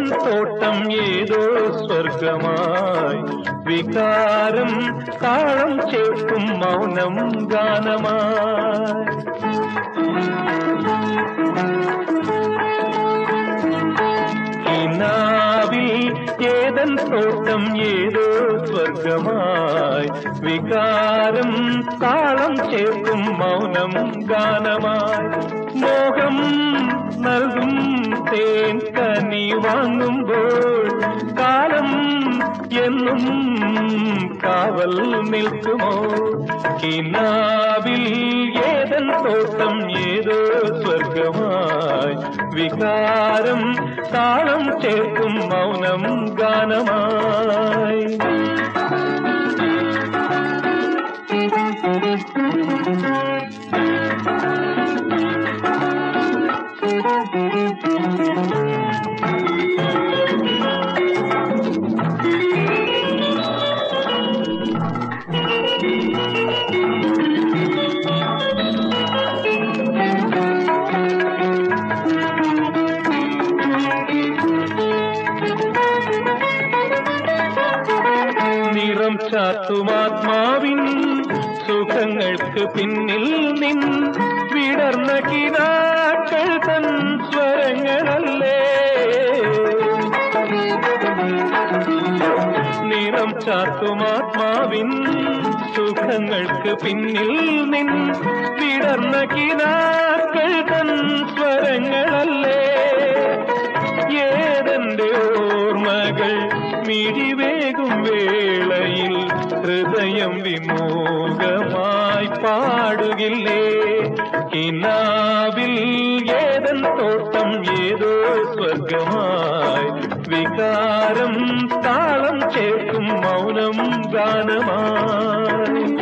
ഏതൻ തോട്ടം ഏതോ സ്വർഗമായി വികാരം താളം ചേർക്കും മൗനം ഗാനമായി കിനാവിൽ ഏതൻ തോട്ടം ഏതോ സ്വർഗമായി വികാരം താളം ചേർക്കും മൗനം ഗാനമായി മോഹം നൽകും തേൻ കനി വാങ്ങുമ്പോൾ കാലം എന്നും കാവൽ നിൽക്കുമോ കിനാവിൽ ഏതൻ തോട്ടം ഏതോ സ്വർഗമായി വികാരം താളം ചേർക്കും മൗനം ഗാനമായി നിറം ചാത്തുമാത്മാവിൻ സുഖങ്ങൾക്ക് പിന്നിൽ നിൻ വിടർന്ന കിനാക്കൾ തൻ സ്വരങ്ങളല്ലേ നിറം ചാത്തുമാത്മാവിൻ സുഖങ്ങൾക്ക് പിന്നിൽ നിൻ വിടർന്ന കിനാക്കൾ തൻ സ്വരങ്ങളല്ലേ ഏതെന്റെ ഓർമ്മകൾ മിഴിവേകും വേളയിൽ ഹൃദയം വിമോഹമായി പാടുകില്ലേ കിനാവിൽ ഏതൻ തോട്ടം ഏതോ സ്വർഗമായി വികാരം താളം ചേർക്കും മൗനം ഗാനമായി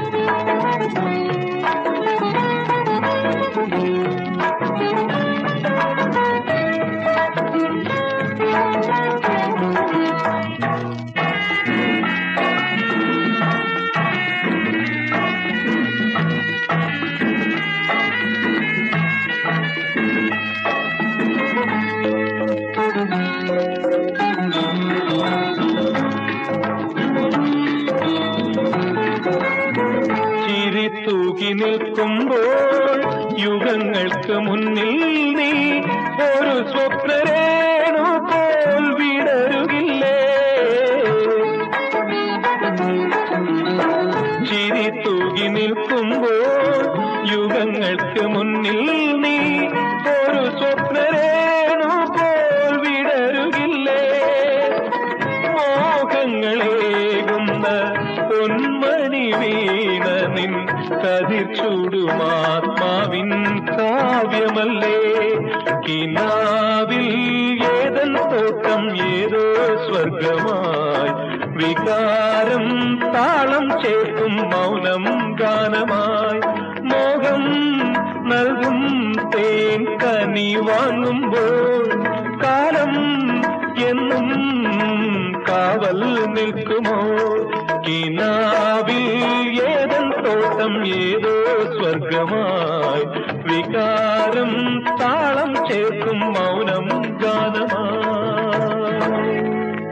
തൂകി നിൽക്കുമ്പോൾ യുഗങ്ങൾക്ക് മുന്നിൽ നീ ഒരു സ്വപ്നരേണു പോൽ വിടരുകില്ലേ ചിരി തൂകി നിൽക്കുമ്പോൾ യുഗങ്ങൾക്ക് മുന്നിൽ നീ ഒരു സ്വപ്നരേണു പോൽ വിടരുകില്ലേ മോഹങ്ങളേകുന്ന പൊന്മണി വീണ നിൻ കതിർച്ചൂടുമാത്മാവിൻ കാവ്യമല്ലേ കിനാവിൽ ഏതൻ തോട്ടം ഏതോ സ്വർഗമായി വികാരം താളം ചേർക്കും മൗനം ഗാനമായി മോഹം നൽകും തേൻ കനി വാങ്ങുമ്പോൾ കാലം എന്നും കാവൽ നിൽക്കുമോ കിനാവിൽ ഏതൻ തോട്ടം ഏതോ സ്വർഗമായി